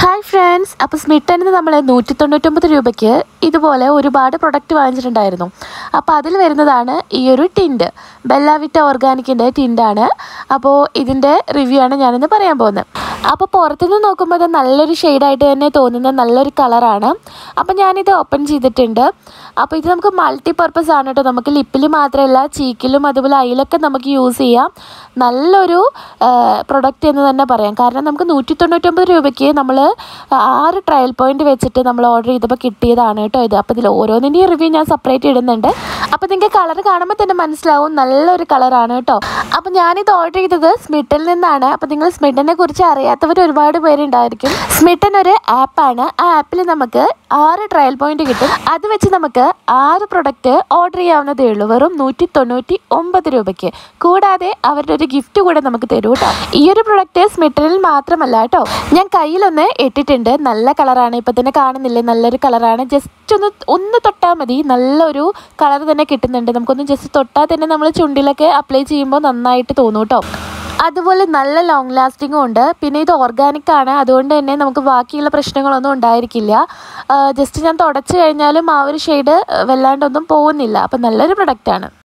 Hi friends, അപ്പോൾ സ്മിട്ടനിൽ നിന്ന് നമ്മൾ 199 രൂപയ്ക്ക് ഇതുപോലെ ഒരുപാട് പ്രൊഡക്റ്റ് വാങ്ങിച്ചിട്ടുണ്ടായിരുന്നു. അപ്പോൾ അതിൽ വരുന്നതാണ് ഈ ഒരു ടിൻഡ്, ബെല്ലാവിറ്റ ഓർഗാനിക്കിൻ്റെ ടിൻഡാണ്. അപ്പോൾ ഇതിൻ്റെ റിവ്യൂ ആണ് ഞാനിന്ന് പറയാൻ പോകുന്നത്. അപ്പോൾ പുറത്തുനിന്ന് നോക്കുമ്പോൾ ഇത് നല്ലൊരു ഷെയ്ഡായിട്ട് തന്നെ തോന്നുന്ന നല്ലൊരു കളറാണ്. അപ്പോൾ ഞാനിത് ഓപ്പൺ ചെയ്തിട്ടുണ്ട്. അപ്പോൾ ഇത് നമുക്ക് മൾട്ടി പർപ്പസ് ആണ് കേട്ടോ. നമുക്ക് ലിപ്പിൽ മാത്രമല്ല, ചീക്കിലും അതുപോലെ ഐലൊക്കെ നമുക്ക് യൂസ് ചെയ്യാം. നല്ലൊരു പ്രൊഡക്റ്റ് എന്ന് തന്നെ പറയാം. കാരണം നമുക്ക് 199 രൂപയ്ക്ക് നമ്മൾ 6 ട്രയൽ പോയിന്റ് വെച്ചിട്ട് നമ്മൾ ഓർഡർ ചെയ്തപ്പോൾ കിട്ടിയതാണ് കേട്ടോ ഇത്. അപ്പോൾ ഇതിൽ ഓരോന്നിൻ്റെയും റിവ്യൂ ഞാൻ സെപ്പറേറ്റ് ഇടുന്നുണ്ട്. അപ്പോൾ നിങ്ങൾക്ക് കളർ കാണുമ്പോൾ തന്നെ മനസ്സിലാവും, നല്ലൊരു കളറാണ് കേട്ടോ. അപ്പോൾ ഞാനിത് ഓർഡർ ചെയ്തത് സ്മിട്ടനിൽ നിന്നാണ്. അപ്പോൾ നിങ്ങൾ സ്മിട്ടനെ കുറിച്ച് അറിയാത്തവർ ഒരുപാട് പേരുണ്ടായിരിക്കും. സ്മിട്ടൻ ഒരു ആപ്പാണ്. ആ ആപ്പിൽ നമുക്ക് 6 ട്രയൽ പോയിന്റ് കിട്ടും. അത് വെച്ച് നമുക്ക് 6 പ്രൊഡക്റ്റ് ഓർഡർ ചെയ്യാവുന്നതേ ഉള്ളൂ, വെറും 199 രൂപയ്ക്ക്. കൂടാതെ അവരുടെ ഒരു ഗിഫ്റ്റ് കൂടെ നമുക്ക് തരൂ കേട്ടോ. ഈ ഒരു പ്രൊഡക്റ്റ് സ്മിട്ടനിൽ മാത്രമല്ല കേട്ടോ, ഞാൻ കയ്യിലൊന്ന് ഇട്ടിട്ടുണ്ട്. നല്ല കളറാണ്, ഇപ്പം തന്നെ കാണുന്നില്ലേ, നല്ലൊരു കളറാണ്. ജസ്റ്റ് ഒന്ന് തൊട്ടാൽ മതി, നല്ലൊരു കളർ തന്നെ കിട്ടുന്നുണ്ട്. നമുക്കൊന്ന് ജസ്റ്റ് തൊട്ടാൽ തന്നെ നമ്മൾ ചുണ്ടിലൊക്കെ അപ്ലൈ ചെയ്യുമ്പോൾ നന്നായിട്ട് തോന്നും കേട്ടോ. അതുപോലെ നല്ല ലോങ് ലാസ്റ്റിങ്ങും ഉണ്ട്. പിന്നെ ഇത് ഓർഗാനിക് ആണ്, അതുകൊണ്ട് തന്നെ നമുക്ക് ബാക്കിയുള്ള പ്രശ്നങ്ങളൊന്നും ഉണ്ടായിരിക്കില്ല. ജസ്റ്റ് ഞാൻ തുടച്ച് കഴിഞ്ഞാലും ആ ഒരു ഷെയ്ഡ് വല്ലാണ്ടൊന്നും പോകുന്നില്ല. അപ്പം നല്ലൊരു പ്രൊഡക്റ്റാണ്.